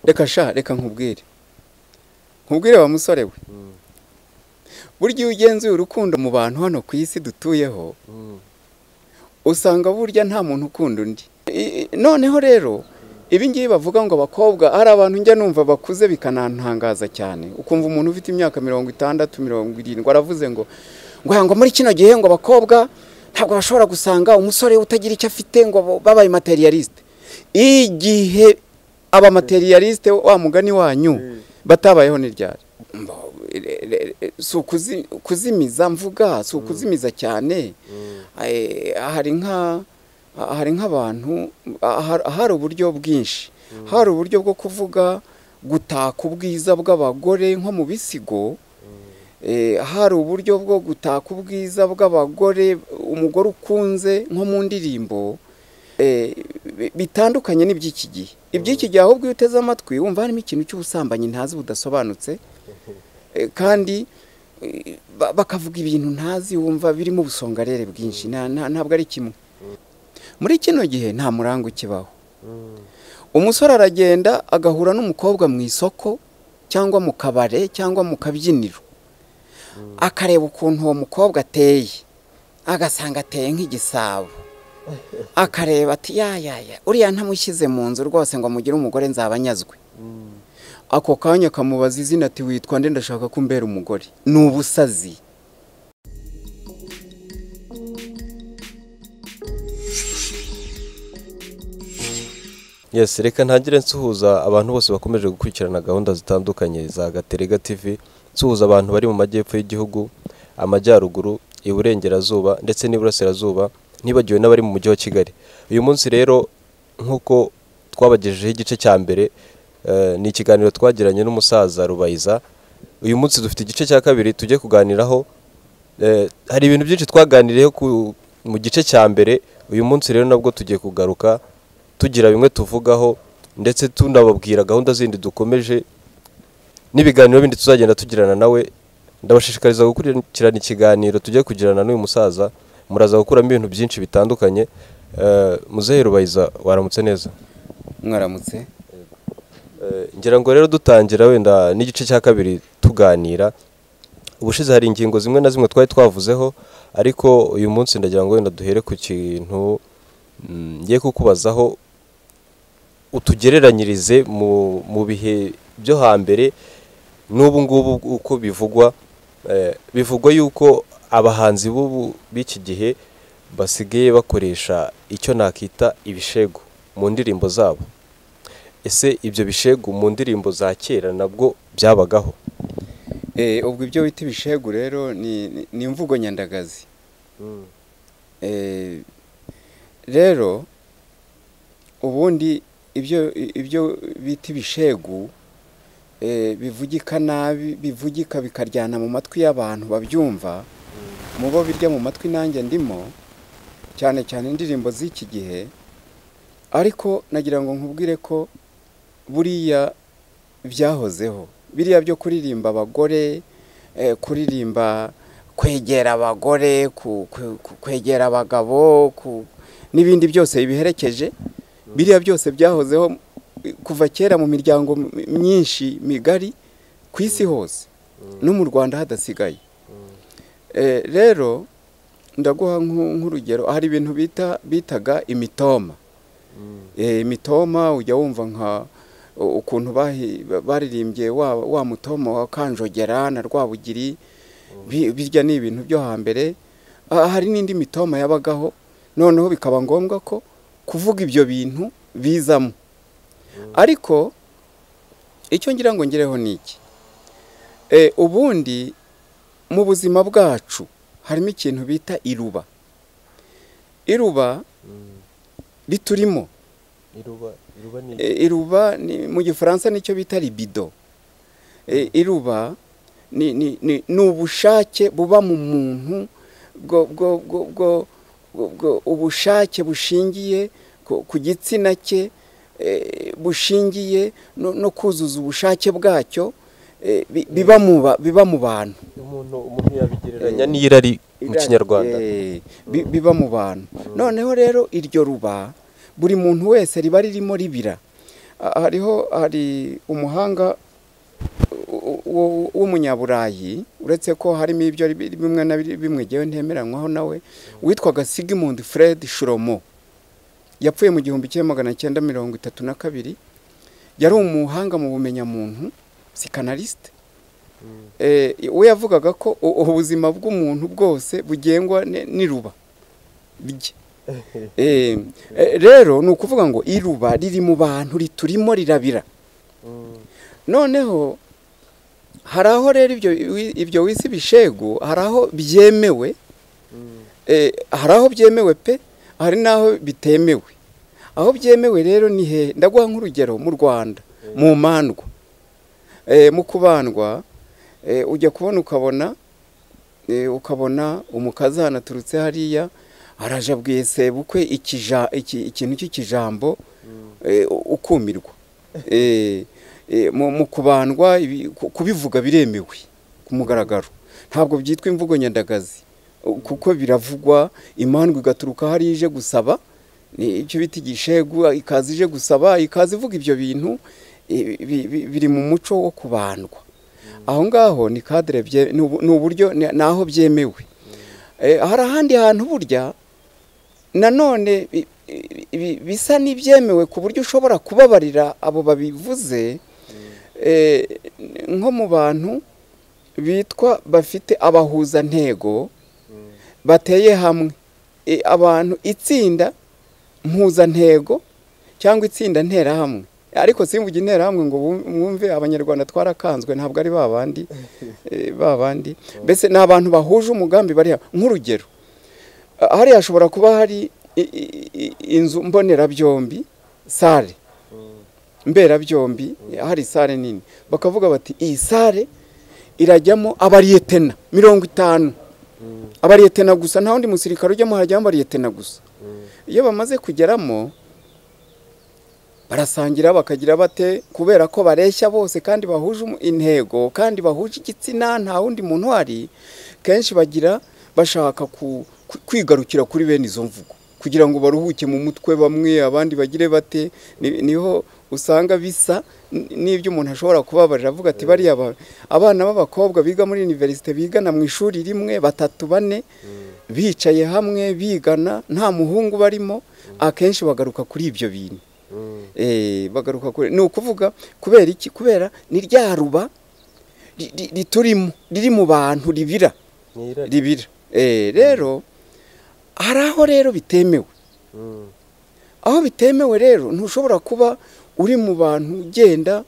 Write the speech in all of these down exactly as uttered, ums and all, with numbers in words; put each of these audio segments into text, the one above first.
reka sha reka nkubwire nkubwire wa musore we burya iyo ugenzuye urukundo mu bantu hano ku isi dutuyeho usanga burya nta muntu ukunda undi. Noneho rero ibi ngibi bavuga ngo abakobwa ari abantu njya numva bakuze bikanantangaza cyane, ukumva umuntu ufite imyaka mirongo itandatu mirongo irindwi aravuze ngo ngo ngo muri kino gihe ngo abakobwa ntabwo bashobora gusanga umusore utagira icyo afite ngo babaye materialiste. Igihe aba materialiste wa mugani wanyu batabayeho n'iryari si kuzimiza mvuga si ukuzimiza cyane. Hari nka hari nk'abantu hari uburyo bwinshi, hari uburyo bwo kuvuga gutaka ubwiza bw'abagore nko mu bisigo, hari uburyo bwo gutaka ubwiza bw'abagore umugore ukunze nko mu ndirimbo, bitandukanye n'iby'iki gihe. Iby'iki gihe ahubwo iyo uteze amatwi wumva harimo ikintu cy'ubusambanyi ntazi budasobanutse, kandi bakavuga ibintu ntazi wumva birimo ubusongarere bwinshi, ntabwo ari kimwe. Muri kino gihe nta murango ukibaho. Umusore aragenda agahura n'umukobwa mu isoko cyangwa mu kabare cyangwa mu kabyiniro, akareba ukuntu uwo mukobwa ateye, agasanga ateye nk'igisabo, akareba ati ya ya ya uriya ntamushyize mu nzu rwose ngo mugire umugore nzabanyazwe. Ako kanya kamubaza izina ati witwa nde, ndashaka kumbera umugore. Ni ubusazi. Yes, reka ntagire nsuhuza abantu bose bakomeje gukurikirana gahunda zitandukanye za Gaterega T V, nsuhuza abantu bari mu majyepfo y'igihugu, amajyaruguru, iburengerazuba ndetse n'iburasirazuba, nibagiwe n'abari mu mujyi wa Kigali. Uyu munsi rero nkuko twabagejejeho igice cya mbere, ni ikiganiro twagiranye n'umusaza Rubayiza. Uyu munsi dufite igice cya kabiri tujye kuganiraho. Hari ibintu byinshi twaganiriyeho mu gice cya mbere, uyu munsi rero nabwo tugiye kugaruka tugira bimwe tuvugaho, ndetse tunababwira gahunda zindi dukomeje n'ibiganiro bindi tuzagenda tugirana nawe. Ndabashishikariza gukurikirana ikiganiro tujye kugirana n'uyu musaza, muraza gukuramo ibintu byinshi bitandukanye. Muzehe Rubayiza, waramutse neza? Mwaramutse. Ngira ngo rero dutangira wenda n'igice cya kabiri tuganira. Ubushize hari ingingo zimwe na zimwe twari twavuzeho, ariko uyu munsi ndagira ngo wenda duhere ku kintu ngiye kukubazaho, utugereranyirize mu mu bihe byo hambere n'ubu ngubu uko bivugwa. Bivugwa yuko abahanzi b'ubu b'iki gihe basigaye bakoresha icyo nakita ibishego mu ndirimbo zabo. Ese ibyo bishego mu ndirimbo za kera nabwo byabagaho? Eh ubwo ibyo wita ibishego rero ni ni imvugo nyandagazi. Eh rero ubundi ibyo ibyo bita ibishego eh bivugika nabi, bivugika bikaryana mu matwi y'abantu babyumva, mubo birya mu matwi nanjye ndimo, cyane cyane indirimbo z'iki gihe. Ariko nagira ngo nkubwire ko buriya byahozeho, biriya byo kuririmba abagore, kuririmba kwegera abagore, kwegera abagabo n'ibindi byose biherekeje, biriya byose byahozeho kuva kera mu miryango myinshi migari ku isi hose, no mu Rwanda hadasigaye. Rero ndaguha nk'urugero, hari ibintu bita bitaga imitoma. Imitoma ujya wumva nka ukuntu baririmbye wa mutoma wa Kanjogera na Rwabugiri, birya ni ibintu byo hambere. Hari n'indi mitoma yabagaho, noneho bikaba ngombwa ko kuvuga ibyo bintu bizamo. Ariko icyo ngira ngo ngereho ni iki, ubundi mu buzima bwacu harimo ikintu bita iruba. Iruba riturimo. Iruba iruba ni iruba ni mu Gifaransa nicyo bita libido. Iruba ni ni ni ubushake buba mu muntu, bwo bwo bwo bwo ubushake bushingiye ku gitsina cye, bushingiye no kuzuza ubushake bwacyo, biba mu biba mu bantu. Umuntu umuntu yabigereranya n'irari mu Kinyarwanda, biba mu bantu. Noneho rero iryo ruba buri muntu wese riba ririmo ribira, hariho hari umuhanga w'umunyaburayi uretse ko harimo ibyo bimwe na bimwe ngewe ntemeranywaho nawe witwaga Sigmund Freud Shlomo yapfuye mu gihumbi kimwe magana cyenda mirongo itatu na kabiri. Yari umuhanga mu bumenyamuntu, psychanalyst. We yavugaga ko ubuzima bw'umuntu bwose bugengwa n'iruba rye. Rero ni ukuvuga ngo iruba riri mu bantu riturimo rirabira. Noneho hari aho rero ibyo ibyo wisi bishegu hari aho byemewe, hari aho byemewe pe, hari naho bitemewe. Aho byemewe rero ni he? Ndaguha nk'urugero mu Rwanda mu mandwa, mu kubandwa ujya kubona ukabona ukabona umukazana turutse hariya araje abwiye sebukwe ikintu cy'ikijambo ukumirwa. Mu kubandwa kubivuga biremewe ku mugaragaro, ntabwo byitwa imvugo nyandagazi kuko biravugwa. Imandwa igaturuka hari ije gusaba, ni icyo bita igishegu, ikaza ije gusaba, ikaza ivuga ibyo bintu biri mu muco wo kubandwa. Aho ngaho ni cadre, ni uburyo naho byemewe. Hari ahandi hantu burya nanone bisa n'ibyemewe ku buryo ushobora kubabarira abo babivuze, nko mu bantu bitwa bafite abahuza ntego bateye hamwe, abantu itsinda mpuzantego cyangwa itsinda nterahamwe. Ariko simvuge interahamwe ngo mwumve abanyarwanda twarakanzwe, ntabwo ari babandi babandi mbese ni abantu bahuje umugambi bari. Nk'urugero, hari hashobora kuba hari inzu mbonerabyombi, sale mberabyombi, hari sale nini, bakavuga bati iyi sale irajyamo abariyetena mirongo itanu, abariyetena gusa, nta wundi musirikare ujyamo, hajyamo abariyetena gusa. Iyo bamaze kugeramo barasangira bakagira bate, kubera ko bareshya bose kandi bahuje intego kandi bahuje igitsina, nta wundi muntu wari, kenshi bagira bashaka kwigarukira kuri bene izo mvugo kugira ngo baruhuke mu mutwe bamwe, abandi bagire bate. Niho usanga bisa n'ibyo umuntu ashobora kubabarira avuga ati bari abana b'abakobwa biga muri universite bigana mu ishuri rimwe batatu bane bicaye hamwe bigana nta muhungu barimo, akenshi bagaruka kuri ibyo bintu. Eh bagaruka kuri, ni ukuvuga kubera iki? Kubera ni rya ruba riturimo riri mu bantu ribira ribira. Eh rero hari aho rero bitemewe. Aho bitemewe rero ntushobora kuba uri mu bantu ugenda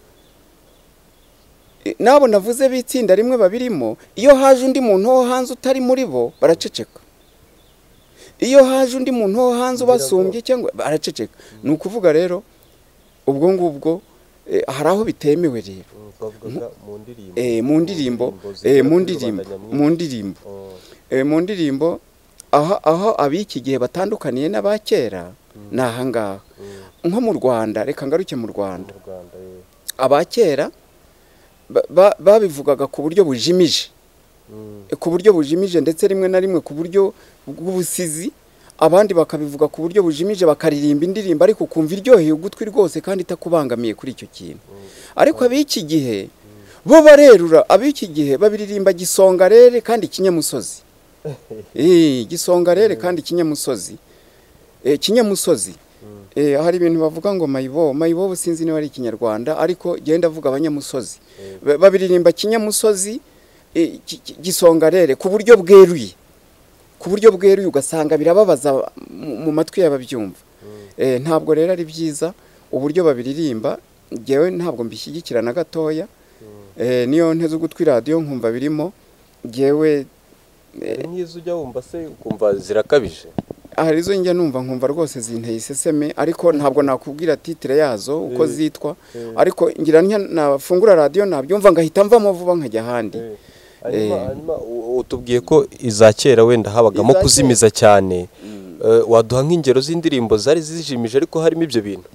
nabo navuze bitsinda rimwe babirimo. Iyo haje undi muntu wo hanze utari muri bo baraceceka, iyo haje undi muntu wo hanze ubasumbye cyangwa baraceceka. Ni ukuvuga rero ubwo ngubwo hari aho bitemewe rero mu ndirimbo mu ndirimbo mu ndirimbo mu ndirimbo aho abiki gihe batandukaniye n'abakera ni aha ngaha. Nko mu Rwanda, reka ngaruke mu Rwanda, abakera babivugaga ku buryo bujimije, ku buryo bujimije ndetse rimwe na rimwe ku buryo bw'ubusizi, abandi bakabivuga ku buryo bujimije bakaririmba indirimbo ariko kumva iryoheye ugutwi rwose kandi itakubangamiye kuri icyo kintu. Ariko abiki gihe bo barerura, abiki gihe babiririmba gisongarere kandi kinyamusozi. Eh gisongarere kandi kinyamusozi. Eh kinyamusozi. Eh hari ibintu bavuga ngo mayibo, mayibo sinzi niba ari ikinyarwanda ariko genda avuga abanyamusozi. Babiririmba kinyamusozi, gisongarere ku buryo bweruye, ku buryo bweruye ugasanga birababaza mu matwi y'ababyumva. Eh ntabwo rero ari byiza uburyo babiririmba, ngewe ntabwo mbishyigikirana gatoya. Eh niyo nteze ugutwi radio nkumva birimo, ngewe n'izo ujya wumva se ukumva zirakabije. Hari izo njya numva nkumva rwose zinteye iseseme, ariko ntabwo nakubwira titre yazo uko zitwa, ariko ngira nafungura radio nabyumva ngahita mvamo vuba nkajya handi. Hanyuma utubwiye ko izakera wenda habagamo kuzimiza cyane, waduha nk'ingero z'indirimbo zari zijimije ariko harimo ibyo bintu?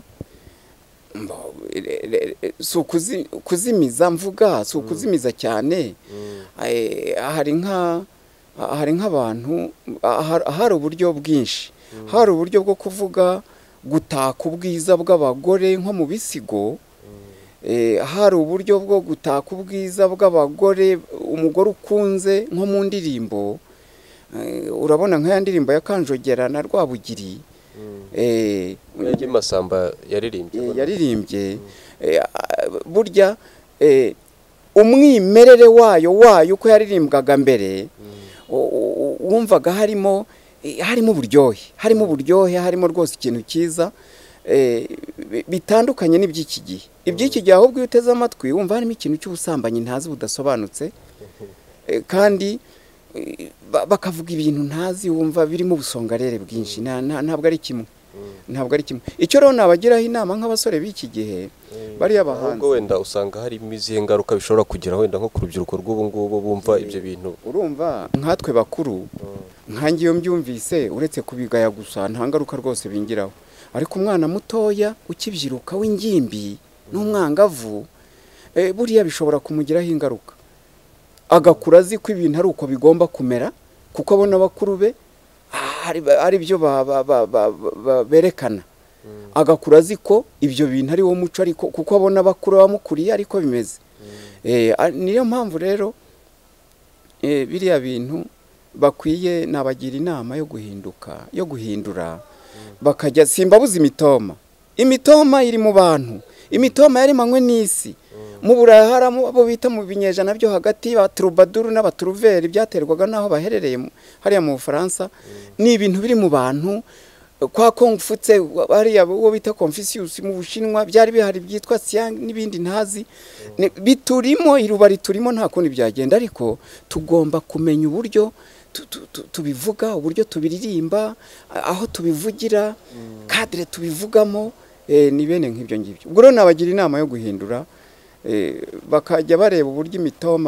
So kuzimiza mvuga, so kuzimiza cyane. Hari nka hari nk'abantu, hari uburyo bwinshi, hari uburyo bwo kuvuga gutaka ubwiza bw'abagore nko mu bisigo, hari uburyo bwo gutaka ubwiza bw'abagore umugore ukunze nko mu ndirimbo. Urabona nk'aya ndirimbo ya Kanjogera na Rwabugiri Ege Masamba yaririmbye yaririmbye burya umwimerere wayo wayo uko yaririmbwaga mbere wumvaga harimo harimo uburyohe harimo uburyohe harimo rwose ikintu cyiza bitandukanye n'iby'iki gihe. Iby'iki gihe ahubwo iyo uteze amatwi wumva harimo ikintu cy'ubusambanyi ntazi budasobanutse, kandi bakavuga ibintu ntazi wumva birimo ubusongarere bwinshi. Ntabwo ari kimwe ntabwo ari kimwe. Icyo rero nabagiraho inama nk'abasore b'iki gihe bari abahanzi, ubwo wenda usanga harimo izihe ngaruka bishobora kugira wenda nko ku rubyiruko rw'ubu ngubu bumva ibyo bintu. Urumva nkatwe bakuru nkangiye mbyumvise uretse kubigaya gusa nta ngaruka rwose bingiraho, ariko umwana mutoya ukibyiruka w'ingimbi n'umwangavu buriya bishobora kumugiraho ingaruka, agakura azi ko ibintu ari uko bigomba kumera kuko abona bakuru be ari byo berekana, agakura azi ko ibyo bintu ari wo muco ariko kuko abona bakuru bamukuriye ariko bimeze. Niyo mpamvu rero biriya bintu bakwiye nabagira inama yo guhinduka yo guhindura bakajya simbabuza imitoma. Imitoma iri mu bantu, imitoma yarimanywe n'isi. Mu Burayi haramo abo bita mu binyejana byo hagati ba Troubadour n'abaturuveri byaterwaga naho baherereye hariya mu Bufaransa. Ni ibintu biri mu bantu. Kwa Kongfutse hariya uwo bita Confucius mu Bushinwa byari bihari byitwa Xiang n'ibindi ntazi biturimo irubari turimo nta kundi byagenda, ariko tugomba kumenya uburyo tubivuga, uburyo tubiririmba, aho tubivugira, kadire tubivugamo, ni bene nk'ibyo ngibyo. Ubwo rero nabagira inama yo guhindura bakajya bareba uburyo imitoma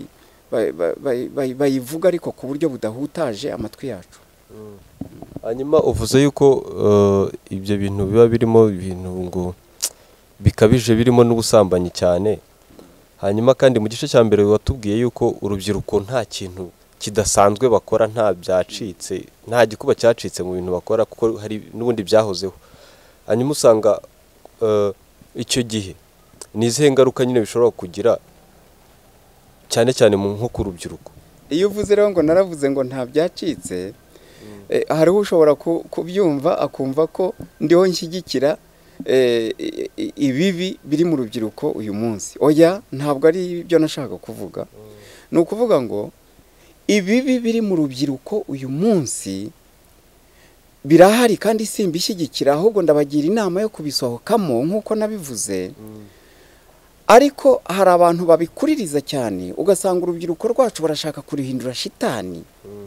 bayivuga ariko ku buryo budahutaje amatwi yacu. Hanyuma uvuze yuko ibyo bintu biba birimo ibintu ngo bikabije birimo n'ubusambanyi cyane, hanyuma kandi mu gice cya mbere watubwiye yuko urubyiruko nta kintu kidasanzwe bakora, nta byacitse, nta gikuba cyacitse mu bintu bakora kuko hari n'ubundi byahozeho. Hanyuma usanga icyo gihe ni izihe ngaruka nyine bishobora kugira cyane cyane nko ku rubyiruko. Iyo uvuze rero ngo naravuze ngo nta byacitse, hari ushobora kubyumva akumva ko ndiho nshyigikira ibibi biri mu rubyiruko uyu munsi. Oya, ntabwo ari byo nashaka kuvuga. Ni ukuvuga ngo ibibi biri mu rubyiruko uyu munsi birahari kandi simbishyigikira, ahubwo ndabagira inama yo kubisohokamo nk'uko nabivuze. Ariko hari abantu babikuririza cyane ugasanga urubyiruko rwacu barashaka kurihindura shitani.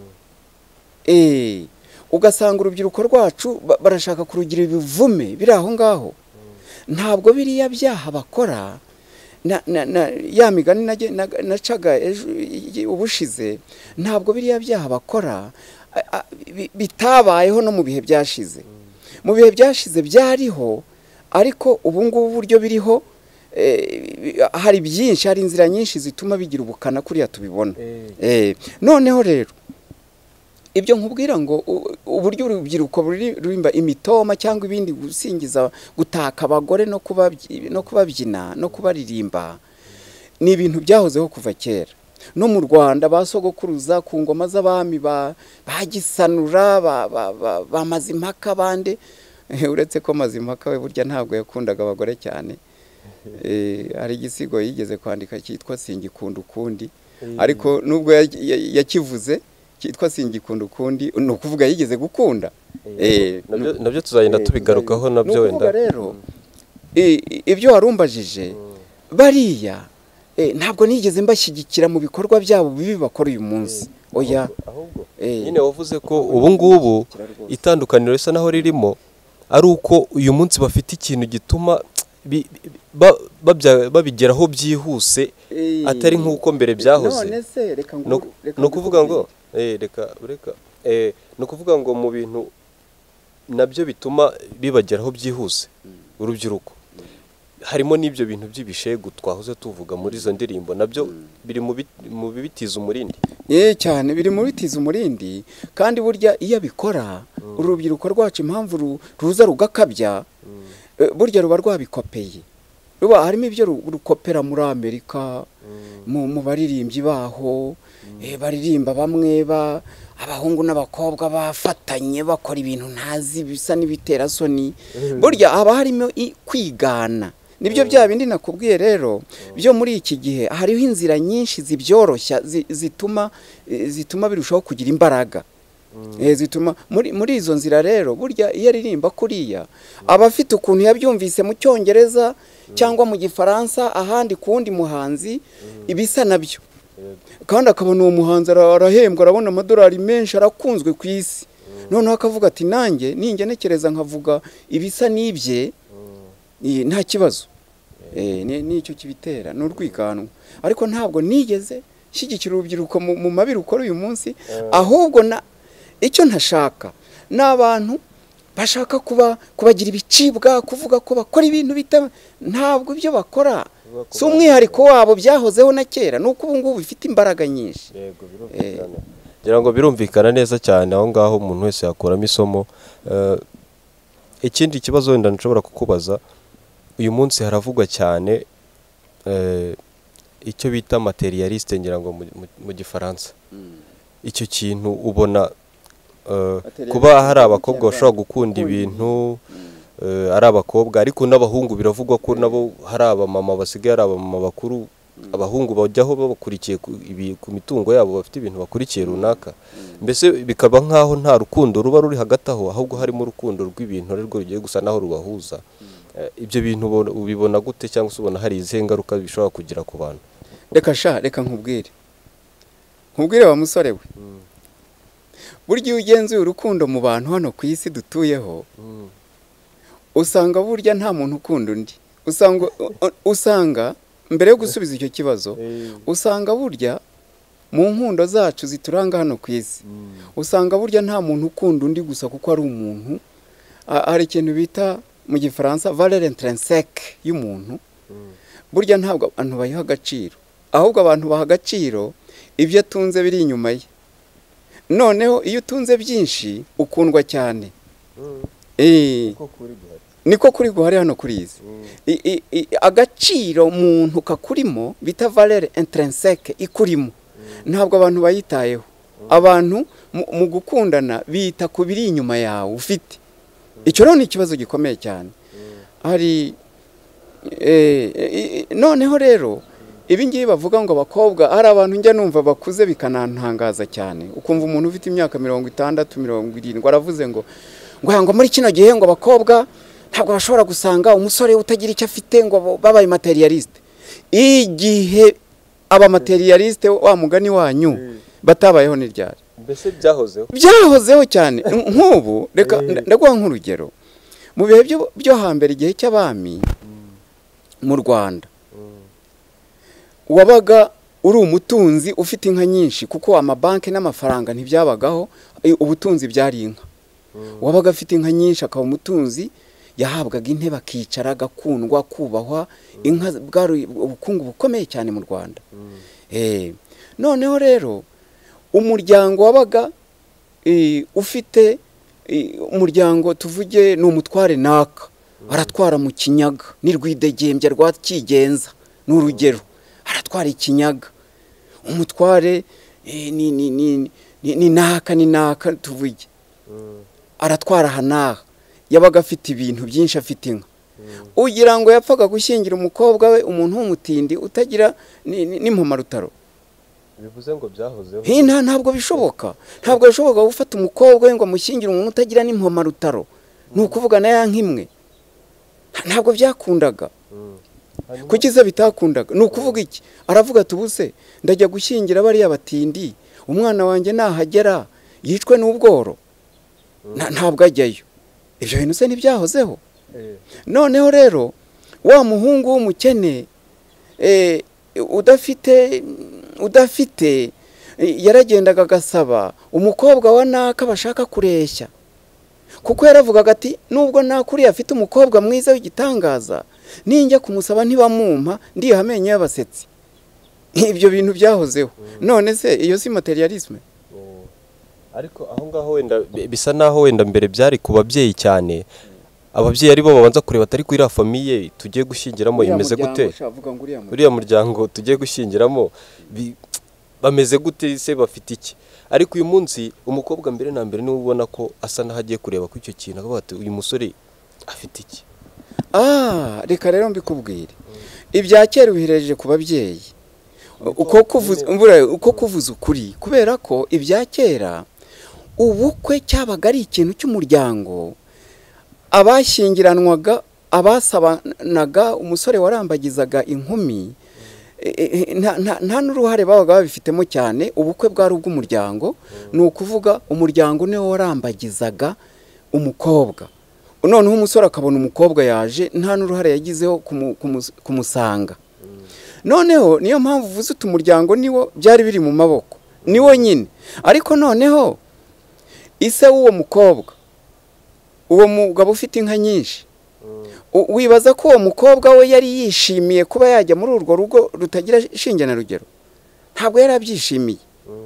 Eh, ugasanga urubyiruko rwacu barashaka kurugira ibivume biri aho ngaho. Ntabwo biriya byaha bakora na ya migani nacaga ubushize, ntabwo biriya byaha bakora bitabayeho no mu bihe byashize. Mu bihe byashize byariho, ariko ubu ngubu uburyo biriho hari byinshi, hari inzira nyinshi zituma bigira ubukana kuriya tubibona. Noneho rero ibyo nkubwira ngo uburyo urubyiruko rurimba imitoma cyangwa ibindi gusingiza gutaka abagore no kubabyina no kubaririmba ni ibintu byahozeho kuva kera. No mu Rwanda basogokuruza ku ngoma z'abami bagisanura ba Mazimpaka bande, uretse ko Mazimpaka we burya ntabwo yakundaga abagore cyane. Hari igisigo yigeze kwandika cyitwa Singikunda ukundi, ariko nubwo yakivuze cyitwa Singikunda ukundi ni ukuvuga yigeze gukunda. Nabyo tuzagenda tubigarukaho nabyo wenda. Rero ibyo warumbajije bariya ntabwo nigeze mbashyigikira mu bikorwa byabo bibi bakora uyu munsi. Oya, nyine wavuze ko ubu ngubu itandukaniro risa naho ririmo ari uko uyu munsi bafite ikintu gituma babigeraho byihuse atari nk'uko mbere byahoze. No kuvuga ngo reka reka no kuvuga ngo mu bintu nabyo bituma bibageraho byihuse urubyiruko harimo n'ibyo bintu by'ibishegu twahoze tuvuga muri izo ndirimbo nabyo biri mu bibitiza umurindi. Eh cyane biri mu bibitiza umurindi, kandi burya iyo abikora urubyiruko rwacu impamvu ruza rugakabya, burya ruba rwabikopeye, ruba harimo ibyo rukopera muri Amerika, mu baririmbyi baho baririmba bamwe ba abahungu n'abakobwa bafatanye bakora ibintu ntazi bisa n'ibitera soni, burya haba harimo kwigana. Nibyo bya bindi nakubwiye rero byo muri iki gihe hariho inzira nyinshi zibyoroshya zituma zituma birushaho kugira imbaraga. Eh zituma muri muri izo nzira rero burya iyo aririmba kuriya aba afite ukuntu yabyumvise mu Cyongereza cyangwa mu Gifaransa ahandi kundi muhanzi ibisa nabyo, kandi akabona uwo muhanzi arahembwa, arabona amadolari menshi, arakunzwe ku isi, noneho akavuga ati nanjye ningenekereza nkavuga ibisa n'ibye nta kibazo. Eh nicyo kibitera n'urwikanwa, ariko ntabwo nigeze shyigikira urubyiruko mu mabi rukora uyu munsi, ahubwo na icyo ntashaka n'abantu bashaka kuba kubagira ibicibwa, kuvuga ko bakora ibintu bita, ntabwo ibyo bakora si umwihariko wabo, byahozeho na kera, nuko ubu ngubu bifite imbaraga nyinshi. Yego birumvikana, ngira ngo birumvikana neza cyane aho ngaho umuntu wese yakuramo isomo. Ikindi kibazo wenda nshobora kukubaza, uyu munsi haravugwa cyane icyo bita materialiste, ngira ngo mu Gifaransa. Icyo kintu ubona kuba hari abakobwa bashobora gukunda ibintu ari abakobwa, ariko n'abahungu biravugwa ko nabo hari abamama basigaye ari abamama bakuru, abahungu bajyaho babakurikiye ku mitungo yabo, bafite ibintu bakurikiye runaka, mbese bikaba nkaho nta rukundo ruba ruri hagati aho, ahubwo harimo urukundo rw'ibintu rero rugiye gusa naho rubahuza. Ibyo bintu ubibona gute, cyangwa se ubona hari izihe ngaruka bishobora kugira ku bantu? Reka sha reka nkubwire nkubwire wa musore we, burya iyo ugenzuye urukundo mu bantu hano ku isi dutuyeho, usanga burya nta muntu ukunda undi. Usanga usanga mbere yo gusubiza icyo kibazo, usanga burya mu nkundo zacu zituranga hano ku isi, usanga burya nta muntu ukunda undi gusa kuko ari umuntu. Hari ikintu bita mu Gifaransa valeur intrinsèque y'umuntu, burya ntabwo abantu bayiha agaciro, ahubwo abantu baha agaciro ibyo atunze biri inyuma ye. Noneho iyo utunze byinshi ukundwa cyane. Eh niko kuri guhari hano kuri izi. Agaciro umuntu kakurimo bita valeur intrinsèque ikurimo, ntabwo abantu bayitayeho. Abantu mu gukundana bita ku biri inyuma yawe ufite. Icyo rero ni ikibazo gikomeye cyane. Hari noneho rero ibi ngibi bavuga ngo abakobwa, hari abantu njya numva bakuze bikanantangaza cyane, ukumva umuntu ufite imyaka mirongo itandatu mirongo irindwi aravuze ngo ngo muri kino gihe ngo abakobwa ntabwo bashobora gusanga umusore utagira icyo afite ngo babaye materialiste. Igihe aba materialiste wa mugani wanyu batabayeho ni ryari? Mbese byahozeho byahozeho cyane. Nk'ubu reka ndaguha nk'urugero, mu bihe byo hambere igihe cy'abami mu Rwanda, wabaga uri umutunzi ufite inka nyinshi, kuko amabanki n'amafaranga ntibyabagaho, ubutunzi byari inka. Wabaga afite inka nyinshi akaba umutunzi, yahabwaga intebe akicara agakundwa kubahwa. Inka bwari ubukungu bukomeye cyane mu Rwanda. Eh noneho rero umuryango wabaga ufite umuryango tuvuge ni umutware naka, aratwara mu kinyaga, ni Rwidegembya rwa Kigenza ni urugero, aratwara ikinyaga. Umutware ni ni ni ni naka ni naka tuvuge, aratwara hanaha, yabaga afite ibintu byinshi, afite inka. Ugira ngo yapfaga gushyingira umukobwa we umuntu w'umutindi utagira n'impomarutaro? Bivuze ngo byahozeho. Hina ntabwo bishoboka, ntabwo bishoboka gufata umukobwa we ngo amushyingire umuntu utagira n'impomarutaro. Ni ukuvuga na ya nkimwe, ntabwo byakundaga. Kuki se bitakundaga? Ni ukuvuga iki? Aravuga ati ubuse ndajya gushyingira bariya batindi, umwana wanjye nahagera yicwe n'ubworo, ntabwo ajyayo. Ibyo bintu se ntibyahozeho? Noneho rero wa muhungu w'umukene udafite udafite yaragendaga agasaba umukobwa wa naka bashaka kureshya, kuko yaravugaga ati nubwo nakuriye afite umukobwa mwiza w'igitangaza ninjya kumusaba ntibamumpa ndiye amenyo y'abasetsi. Ibyo bintu byahozeho. None se iyo si materialisme? Ariko aho ngaho wenda bisa naho wenda mbere byari ku babyeyi cyane, ababyeyi ari bo babanza kureba atari kuri iriya famiye tugiye gushyingiramo imeze gute, uriya muryango tugiye gushyingiramo bameze gute, se bafite iki. Ariko uyu munsi umukobwa mbere na mbere niwe ubona ko asa naho agiye kureba ku icyo kintu, akavuga ati uyu musore afite iki. Ah, reka rero mbikubwire. Ibya kera ubihereje ku babyeyi. Uko kuvuza uko kuvuza ukuri, kubera ko ibya kera ubukwe cyabaga ari ikintu cy'umuryango, abashyingiranwaga, abasabanaga, umusore warambagizaga inkumi, nta n'uruhare babaga babifitemo cyane. Ubukwe bwari ubw'umuryango, ni ukuvuga umuryango niwo warambagizaga umukobwa. Noneho umusore akabona umukobwa yaje, nta n'uruhare yagizeho kumusanga. Noneho niyo mpamvu uvuze uti umuryango niwo byari biri mu maboko, niwo nyine. Ariko noneho ise w'uwo mukobwa, uwo mugabo ufite inka nyinshi, wibaza ko uwo mukobwa we yari yishimiye kuba yajya muri urwo rugo rutagira shinge na rugero? Ntabwo yari abyishimiye.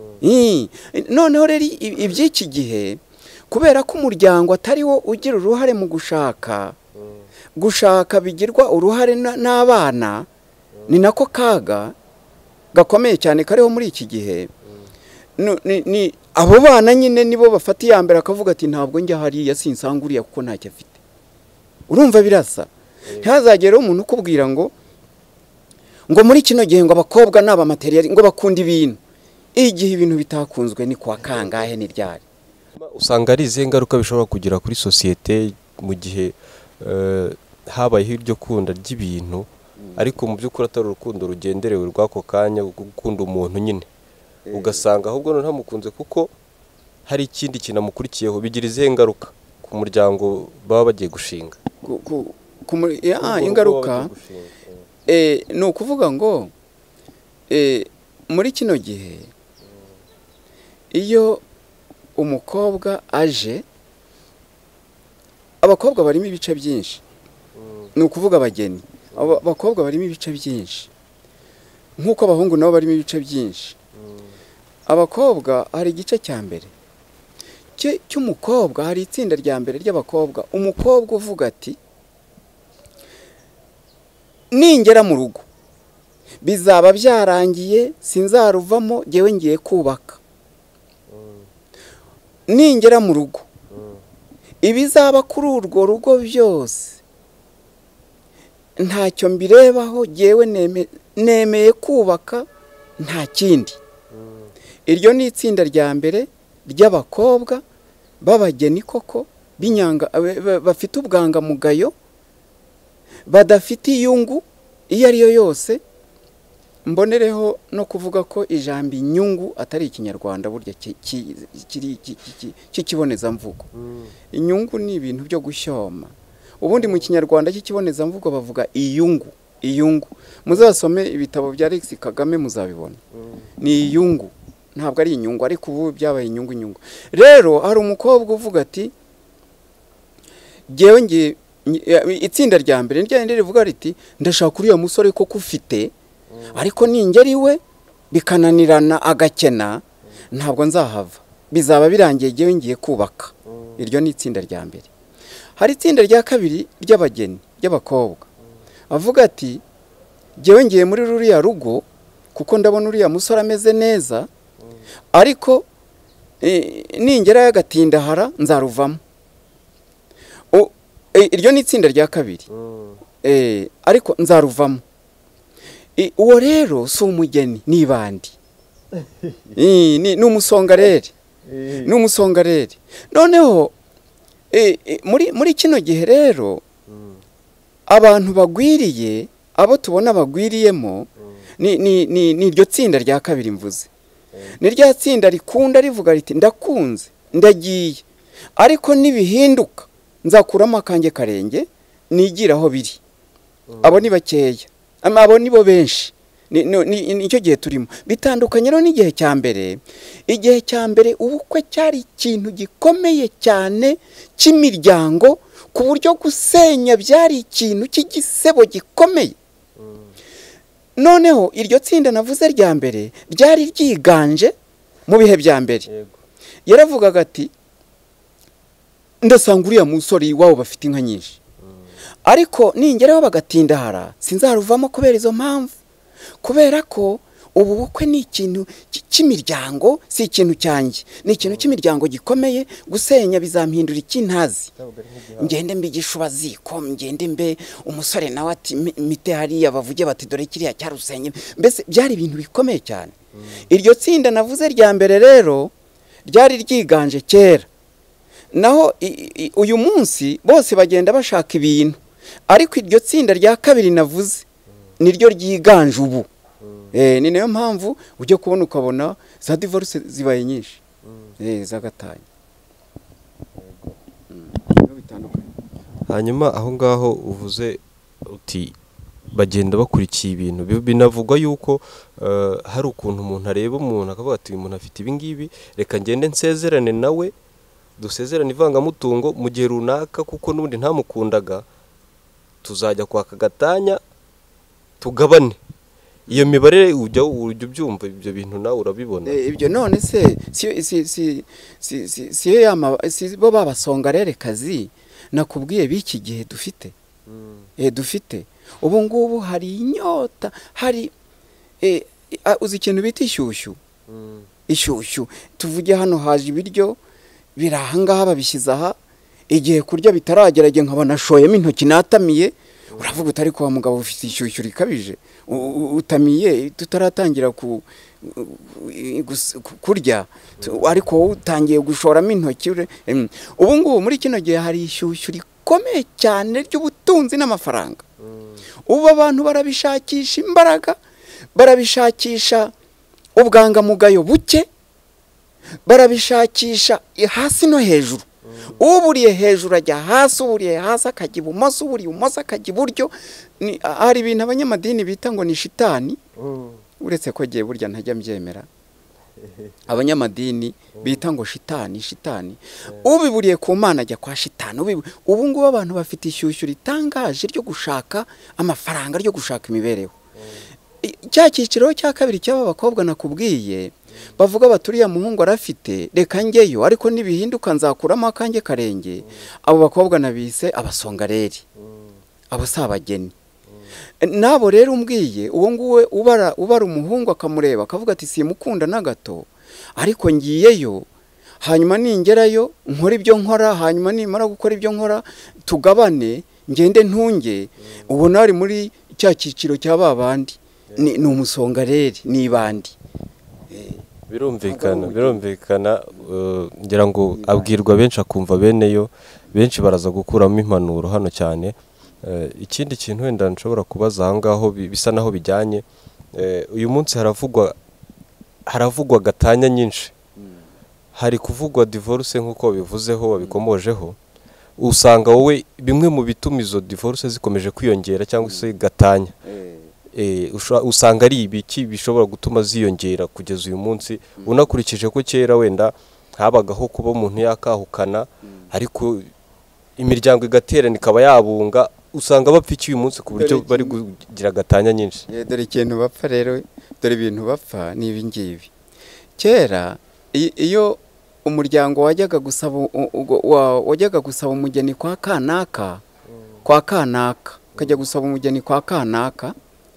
Noneho rero iby'iki gihe, kubera ko umuryango atari wo ugira uruhare mu gushaka, gushaka bigirwa uruhare n'abana, ni nako kaga gakomeye cyane kariho muri iki gihe. Ni abo bana nyine nibo bafata iya mbere akavuga ati ntabwo njya hariya sinsanguriya kuko ntacyo afite. Urumva birasa? Ntihazagere umuntu ukubwira ngo ngo muri kino gihe ngo abakobwa n'aba material ngo bakunda ibintu. Igihe ibintu bitakunzwe ni kwa kangahe ni ryari? Usanga ari izihe ngaruka bishobora kugira kuri sosiyete mu gihe habayeho iryo kunda ry'ibintu, ariko mu by'ukuri atari urukundo rugenderewe rw'ako kanya, gukunda umuntu nyine, ugasanga ahubwo ntamukunze kuko hari ikindi kintu amukurikiyeho. Bigira izihe ngaruka ku muryango baba bagiye gushinga? Ingaruka ni ukuvuga ngo muri kino gihe iyo umukobwa aje, abakobwa barimo ibice byinshi, ni ukuvuga abageni. Abakobwa barimo ibice byinshi nk'uko abahungu nabo barimo ibice byinshi. Abakobwa hari igice cya mbere cy'umukobwa, hari itsinda rya mbere ry'abakobwa. Umukobwa uvuga ati ningera mu rugo bizaba byarangiye, sinzaruvamo, ngewe ngiye kubaka. Ningera mu rugo ibizaba kuri urwo rugo byose ntacyo mbirebaho, ngewe nemeye kubaka, nta kindi. Iryo ni itsinda rya mbere ry'abakobwa b'abageni koko, b'inyanga, bafite ubwangamugayo, badafite inyungu iyo ari yo yose. Mbonereho no kuvuga ko ijambo inyungu atari ikinyarwanda burya cy'ikibonezamvugo. Inyungu ni ibintu byo gushyoma. Ubundi mu kinyarwanda cy'ikibonezamvugo bavuga iyungu. Iyungu muzasome ibitabo bya Alex Kagame muzabibona. Ni iyungu, ntabwo ari inyungu, ariko ubu byabaye inyungu inyungu. Rero hari umukobwa uvuga ati ngewe ngiye, itsinda rya mbere ryari rivuga riti ndashaka uriya musore ko kufite, ariko ningera iwe bikananirana agakena, ntabwo nzahava, bizaba birangiye ngewe ngiye kubaka. Iryo ni itsinda rya mbere. Hari itsinda rya kabiri ry'abageni ry'abakobwa, avuga ati ngewe ngiye muri ruriya rugo kuko ndabona uriya musore ameze neza, ariko ningera y'agatindahara nzaruvamo. Iryo ni itsinda rya kabiri, ariko nzaruvamo. Uwo rero si umugeni, ni bandi, ni umusongareri, ni umusongareri. Noneho muri kino gihe rero abantu bagwiriye, abo tubona bagwiriyemo ni iryo tsinda rya kabiri mvuze. Ni rya tsinda rikunda rivuga riti ndakunze, ndagiye, ariko nibihinduka nzakuramo akange karenge nigira aho biri. Abo ni bakeya, abo nibo benshi, nicyo gihe turimo. Bitandukanye rero n'igihe cya mbere. Igihe cya mbere ubukwe cyari ikintu gikomeye cyane cy'imiryango, ku buryo gusenya byari ikintu cy'igisebo gikomeye. Noneho iryo tsinda navuze rya mbere ryari ryiganje mu bihe bya mbere. Yaravugaga ati ndasanga uriya musore iwabo bafite inka nyinshi, ariko ningeraho bagatindahara sinzaruvamo kubera izo mpamvu, kubera ko ubu bukwe ni ikintu cy'imiryango, si ikintu cyanjye, ni ikintu cy'imiryango gikomeye. Gusenya bizampindura ikintazi, ngende mbigisha ubaziko, ngende mbe umusore nawe ati mite hariya bavuge bati dore kiriya cyarusenye. Mbese byari ibintu bikomeye cyane. Iryo tsinda navuze rya mbere rero ryari ryiganje kera. Naho uyu munsi bose bagenda bashaka ibintu, ariko iryo tsinda rya kabiri navuze niryo ryiganje ubu. Eh, ni nayo mpamvu ujye kubona ukabona za divorce zibaye nyinshi, eh, zagatanye. Hanyuma aho ngaho uvuze uti bagenda bakurikiye ibintu, binavugwa yuko uh, hari ukuntu umuntu areba umuntu akavuga ati uyu muntu afite ibi ngibi, reka ngende nsezerane nawe, dusezerane ivangamutungo mu gihe runaka, kuko n'ubundi ntamukundaga, tuzajya kwaka gatanya tugabane. Iyo mibare ujya ujya ubyumva ibyo bintu nawe urabibona. Eh, ibyo none se si si si si si si yama si bo babasonga rere kazi nakubwiye biki gihe dufite. Mm. Eh, dufite ubu ngubu hari inyota, hari eh, uzi ikintu bita ishyushyu. Mm. Ishyushyu tuvuge hano haje ibiryo birahangaha babishyize aha, igihe kurya bitaragerage nkabona shoyemo intoki natamiye. Uravuga utari kwa mugabo ufite ishyushyu rikabije, utamiye tutaratangira ku kurya, ariko utangiye gushoramo intoki. Ubu ngubu muri kino gihe hari ishyushyu rikomeye cyane ry'ubutunzi n'amafaranga. Ubu abantu barabishakisha imbaraga, barabishakisha ubwangamugayo buke, barabishakisha hasi no hejuru. Uburiye hejuru ajya hasi, uburiye hasi akajya ibumoso, uburiye ibumoso akajya iburyo. Hari ibintu abanyamadini bita ngo ni shitani, uretse ko giye burya ntajya mbyemera. Abanyamadini bita ngo shitani shitani, ubiburiye ku Mana ajya kwa shitani. Ubu ngubu abantu bafite ishyushyu ritangaje ryo gushaka amafaranga, ryo gushaka imibereho. Cya cyiciro cya kabiri cy'aba bakobwa nakubwiye, bavuga baturiya muhungu arafite, reka njyeyo, ariko nibihinduka nzakuramo akanjye karenge. Abo bakobwa nabise abasongareri, abo sabageni. Nabo rero umbwiye uwo nguwe ubara ubara umuhungu akamureba akavuga ati simukunda na gato, ariko ngiyeyo, hanyuma ningerayo nkora ibyo nkora, hanyuma nimara gukora ibyo nkora tugabane, ngende ntunge. Ubona ari muri cya cyiciro cya babandi, ni umusongareri nibandi. Birumvikana, birumvikana. Ngira ngo abwirwa benshi akumva beneyo, benshi baraza gukuramo impanuro hano cyane. Ikindi kintu wenda nshobora kubaza aha ngaho bisa naho bijyanye, uyu munsi haravugwa haravugwa gatanya nyinshi, hari kuvugwa divorce nk'uko bivuzeho babikomojeho. Usanga wowe bimwe mu bituma izo divorce zikomeje kwiyongera cyangwa se gatanya, eh usanga ari ibiki bishobora gutuma ziyongera kugeza uyu munsi, unakurikije ko kera wenda habagaho kuba umuntu yakahukana, ariko imiryango igaterana ikaba yabunga, usanga bapfiki uyu munsi ku buryo bari kugira gatanya nyinshi. Dore ikintu bapfa rero, dore ibintu bapfa ni ibi ngibi. Kera iyo umuryango wajyaga gusaba wajyaga gusaba umugeni kwa kanaka, kwa kanaka kajya gusaba umugeni kwa kanaka,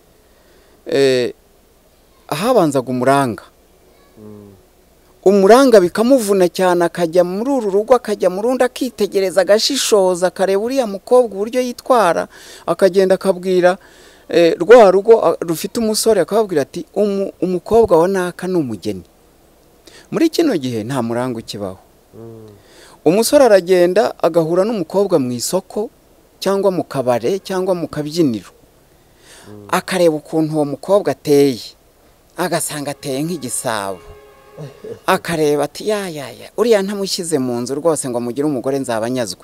eh ahabanzaga umuranga. Umuranga bikamuvuna cyane, akajya muri uru rugo akajya mu rundi akitegereza agashishoza, akareba uriya mukobwa uburyo yitwara, akagenda akabwira rwa rugo rufite umusore, akababwira ati umukobwa wa naka ni umugeni. Muri kino gihe nta muranga ukibaho. Umusore aragenda agahura n'umukobwa mu isoko cyangwa mu kabare cyangwa mu kabyiniro, akareba ukuntu uwo mukobwa ateye, agasanga ateye nk'igisabo, akareba ati ya ya ya uriya ntamushyize mu nzu rwose ngo mugire umugore nzabanyazwe.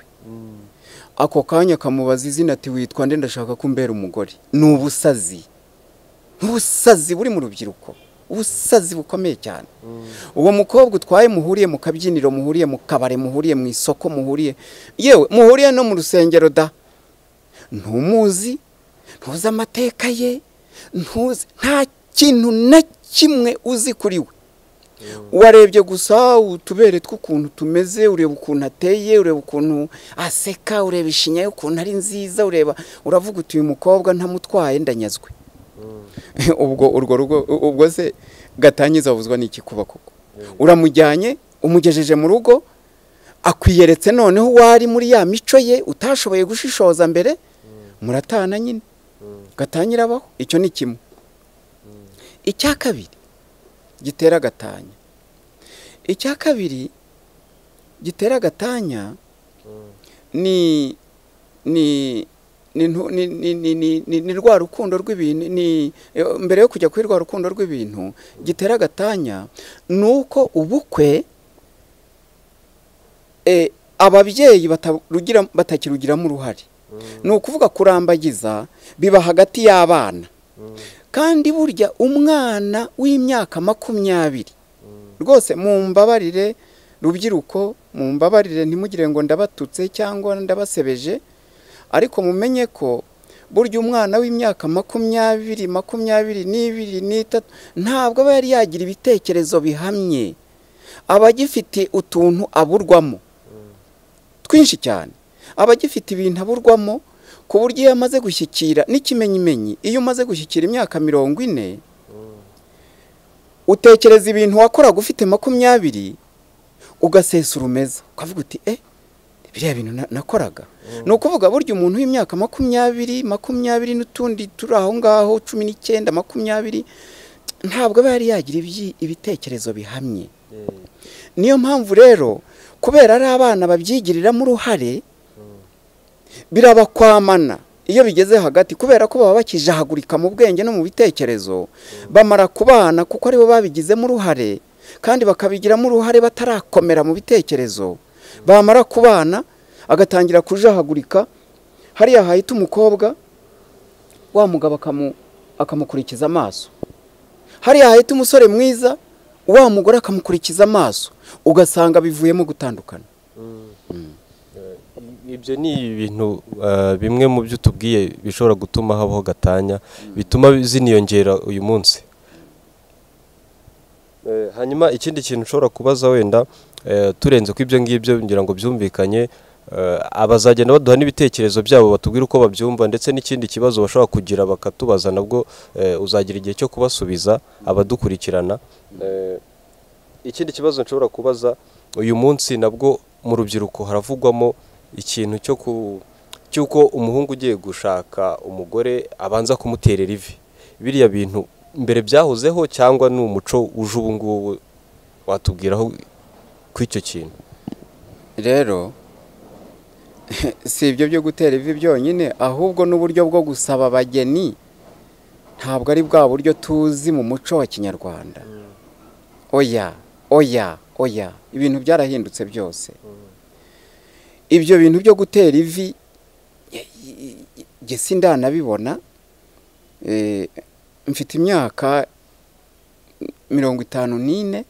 Ako kanya kamubaza izina ati witwa nde, ndashaka kumbera umugore. Ni ubusazi. n'ubusazi buri mu rubyiruko, ubusazi bukomeye cyane. Uwo mukobwa utwaye muhuriye mu kabyiniro, muhuriye mu kabare, muhuriye mu isoko, muhuriye yewe muhuriye no mu rusengero da, ntumuzi, ntuzi amateka ye, ntuzi nta kintu na kimwe uzi kuri we. Warebye gusa utubere tw'ukuntu tumeze, ureba ukuntu ateye, ureba ukuntu aseka, ureba ishinya y'ukuntu ari nziza, ureba uravuga uti uyu mukobwa ntamutwaye ndanyazwe. ubwo urwo rugo ubwo se gatangiza bavuzwa n'iki kuba koko? Uramujyanye umugejeje mu rugo, akwiyeretse noneho wari muri ya mico ye utashoboye gushishoza mbere, muratana nyine gatangira abaho. Icyo ni kimwe. Icya kabiri gitera gatanya, icya kabiri gitera gatanya ni ni ni ni ni ni rwa rukundo rw'ibintu. Ni mbere yo kujya kuri rwa rukundo rw'ibintu gitera gatanya, nuko ubukwe eh ababyeyi batarugira batakirugiramo uruhare. Ni ukuvuga kurambagiza biba hagati y'abana, kandi burya umwana w'imyaka makumyabiri rwose, mumbabarire rubyiruko, mumbabarire ntimugire ngo ndabatutse cyangwa ndabasebeje, ariko mumenye ko burya umwana w'imyaka makumyabiri makumyabiri n'ibiri n'itatu ntabwo aba yari yagira ibitekerezo bihamye, aba agifite utuntu aburwamo twinshi cyane, aba agifite ibintu aburwamo, ku buryo iyo amaze gushyikira n'ikimenyimenyi, iyo umaze gushyikira imyaka mirongo ine utekereza ibintu wakoraga ufite makumyabiri, ugasesura umeza ukavuga uti eh biriya bintu nakoraga. Ni ukuvuga burya umuntu w'imyaka makumyabiri makumyabiri n'utundi turi aho ngaho cumi n'icyenda makumyabiri ntabwo aba yari yagira ibitekerezo bihamye. Niyo mpamvu rero kubera ari abana babyigiriramo uruhare, birabakwamana iyo bigeze hagati, kubera ko baba bakijahagurika mu bwenge no mu bitekerezo, bamara kubana kuko aribo babigizemo uruhare kandi bakabigiramo uruhare batarakomera mu bitekerezo. Bamara kubana agatangira kujahagurika, hariya hahita umukobwa wa mugabo akamukurikiza amaso, hariya hahita umusore mwiza wa mugore akamukurikiza amaso, ugasanga bivuyemo gutandukana. Ibyo ni ibintu bimwe mu byo tubwiye bishobora gutuma habaho gatanya, bituma ziniyongera uyu munsi. Hanyuma ikindi kintu ushobora kubaza wenda turenze ko ibyo ngibyo ngira ngo byumvikanye, abazagenda baduha n'ibitekerezo byabo batubwira uko babyumva, ndetse n'ikindi kibazo bashobora kugira bakatubaza nabwo uzagira igihe cyo kubasubiza abadukurikirana. Ikindi kibazo nshobora kubaza uyu munsi, nabwo mu rubyiruko haravugwamo ikintu cyo cyuko umuhungu ugiye gushaka umugore abanza kumuterera ivi. Biriya bintu mbere byahozeho cyangwa ni umuco uje ubu ngubu? Watubwiraho kw'icyo kintu. Rero si ibyo byo gutera ivi byonyine, ahubwo n'uburyo bwo gusaba abageni ntabwo ari bwa buryo tuzi mu muco wa Kinyarwanda. Oya oya oya, ibintu byarahindutse byose. Ibyo bintu byo gutera ivi gesi ndanabibona. eh mfite imyaka mirongo itanu n'ine.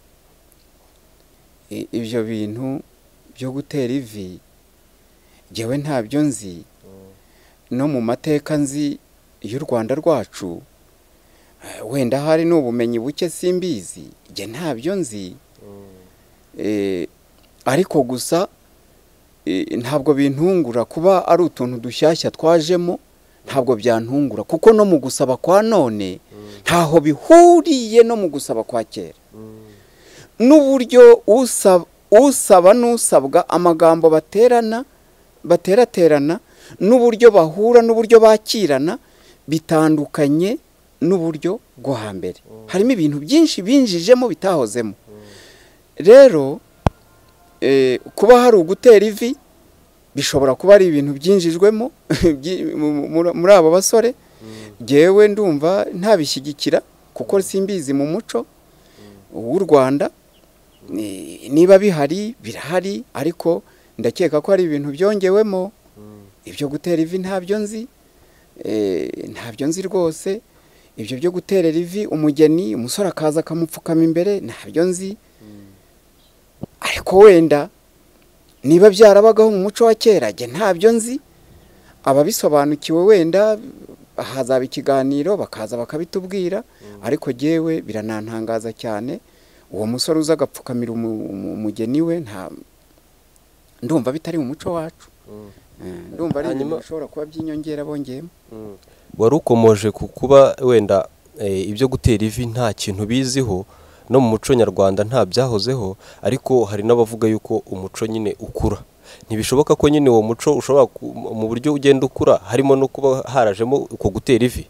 Ibyo bintu byo gutera ivi jewe ntabyo nzi, no mu mateka nzi y'u Rwanda rwacu wenda hari n'ubumenyi buke simbizi, je ntabyo nzi. eh ariko gusa ntabwo bintungura kuba ari utuntu dushyashya twajemo, ntabwo byantungura kuko no mu gusaba kwa none ntaho bihuriye no mu gusaba kwa kera. N'uburyo usaba usaba n'usabwa amagambo baterana bateraterana, n'uburyo bahura n'uburyo bakirana bitandukanye n'uburyo bwo hambere. Harimo ibintu byinshi binjijemo bitahozemo. Rero eh kuba hari ugutera ivi bishobora kuba ari ibintu byinjijwemo muri abo basore. Jewe ndumva ntabishyigikira kuko simbizi mu muco w'u Rwanda. Niba bihari birahari, ariko ndakeka ko ari ibintu byongewemo. Ibyo gutera ivi ntabyo nzi, eh ntabyo nzi rwose. ibyo byo guterera ivi umugeni umusore akaza akamupfukama imbere ntabyo nzi, ariko wenda niba byarabagaho mu muco wa kera jye ntabyo nzi, ababisobanukiwe wenda hazaba ikiganiro bakaza bakabitubwira, ariko jyewe biranantangaza cyane uwo musore uza agapfukamira umugeni we, nta ndumva bitari mu muco wacu, ndumva ari ibintu bishobora kuba by'inyongera bongeyemo. wari ukomoje ku kuba wenda ibyo gutera ivi nta kintu biziho no mu muco nyarwanda nta byahozeho, ariko hari n'abavuga yuko umuco nyine ukura. Ntibishoboka ko nyine uwo muco ushobora mu buryo ugenda ukura harimo no kuba harajemo uko gutera ivi.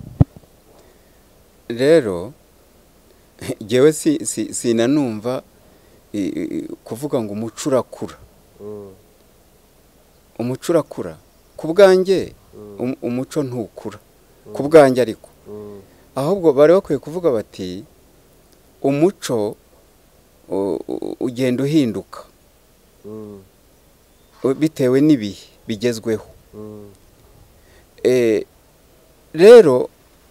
Rero jyewe si sinanumva kuvuga ngo umuco urakura. Umuco urakura ku bwanjye, umuco ntukura ku bwanjye, ariko ahubwo bari bakwiye kuvuga bati umuco ugenda uhinduka bitewe n'ibihe bigezweho. Rero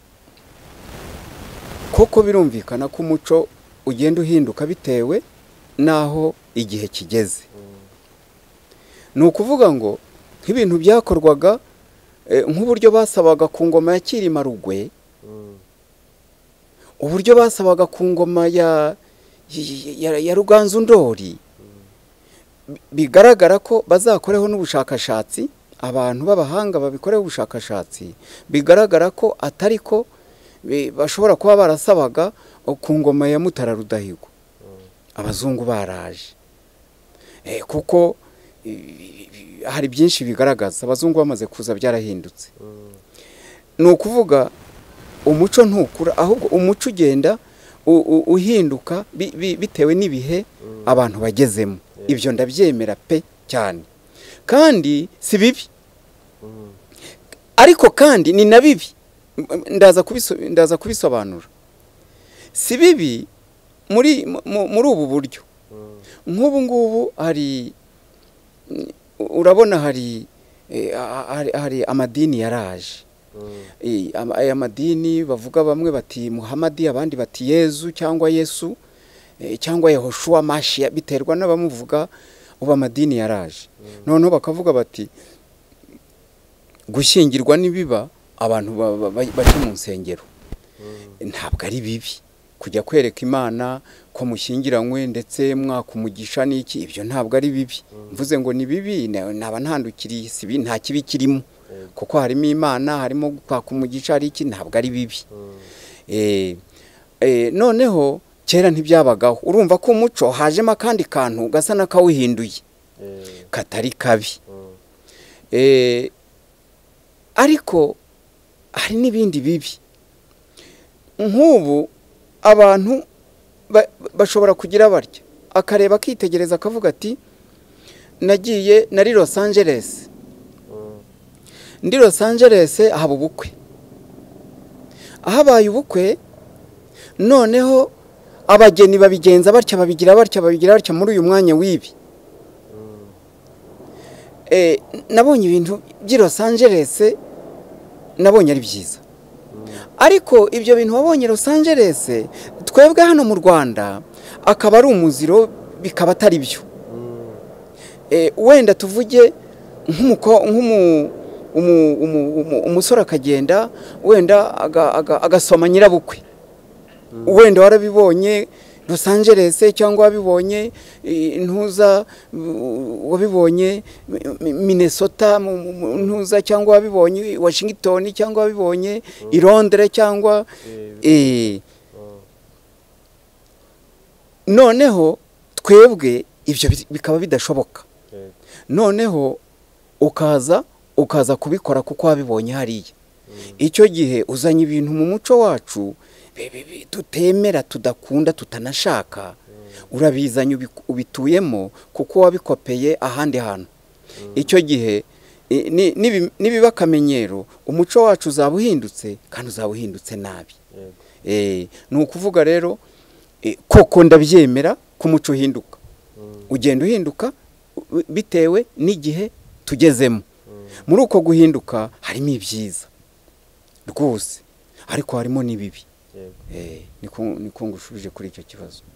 koko birumvikana ko umuco ugenda uhinduka bitewe n'aho igihe kigeze. Ni ukuvuga ngo nk'ibintu byakorwaga nk'uburyo basabaga ku ngoma ya Cyilima Rugwe, uburyo basabaga ku ngoma ya ya Ruganzu Ndori, bigaragara ko bazakoreho n'ubushakashatsi, abantu b'abahanga babikoreho ubushakashatsi, bigaragara ko atari ko bashobora kuba barasabaga ku ngoma ya Mutara Rudahigwa abazungu baraje, kuko hari byinshi bigaragaza abazungu bamaze kuza byarahindutse. Ni ukuvuga umuco ntukura, ahubwo umuco ugenda uhinduka bitewe n'ibihe abantu bagezemo. Ibyo ndabyemera pe cyane, kandi si bibi, ariko kandi ni na bibi. Ndaza ndaza kubisobanura. Si bibi muri muri ubu buryo. Nk'ubu ngubu hari, urabona hari hari amadini yaraje. Aya madini bavuga bamwe bati Muhamadi, abandi bati Yezu cyangwa Yesu cyangwa Yehoshua Mashiya, biterwa n'abamuvuga. Ubu amadini yaraje, noneho bakavuga bati gushyingirwa nibiba abantu baje mu nsengero. Ntabwo ari bibi kujya kwereka Imana ko mushyingiranywe ndetse mwaka umugisha n'iki, ibyo ntabwo ari bibi. Mvuze ngo ni bibi naba ntandukiriye, si bibi, nta kibi kirimo, kuko harimo Imana, harimo kwaka umugisha, ari iki, ntabwo ari bibi. Noneho kera ntibyabagaho. Urumva ko umuco hajemo akandi kantu gasa n'akawuhinduye katari kabi. Ariko hari n'ibindi bibi. Nk'ubu abantu bashobora kugira barya, akareba akitegereza akavuga ati nagiye nari Los Angeles, ndi Los Angeles haba ubukwe, ahabaye ubukwe, noneho abageni babigenza batya babigira batya babigira batya muri uyu mwanya w'ibi. Eh nabonye ibintu by'i Los Angeles, nabonye ari byiza. Ariko ibyo bintu wabonye Los Angeles, twebwe hano mu Rwanda akaba ari umuziro, bikaba atari byo. Eh wenda tuvuge nk'umuko nk'umu umusore akagenda wenda agasoma nyirabukwe, wenda warabibonye Los Angeles cyangwa wabibonye ntuza, wabibonye Minnesota ntuza, cyangwa wabibonye Washington, cyangwa wabibonye i Londres, cyangwa eh noneho twebwe ibyo bikaba bidashoboka. Noneho ukaza ukaza kubikora kuko wabibonye hariya. Icyo gihe uzanye ibintu mu muco wacu tutemera, tudakunda, tutanashaka, urabizanye ubituyemo kuko wabikopeye ahandi hantu. Icyo gihe nibiba akamenyero, umuco wacu uzaba uhindutse, kandi uzaba uhindutse nabi. Eh ni ukuvuga rero koko ndabyemera ko umuco uhinduka, ugenda uhinduka bitewe n'igihe tugezemo. Muri uko guhinduka harimo ibyiza rwose, ariko harimo n'ibibi. Yego. Eh, niko niko ngushubije kuri icyo kibazo.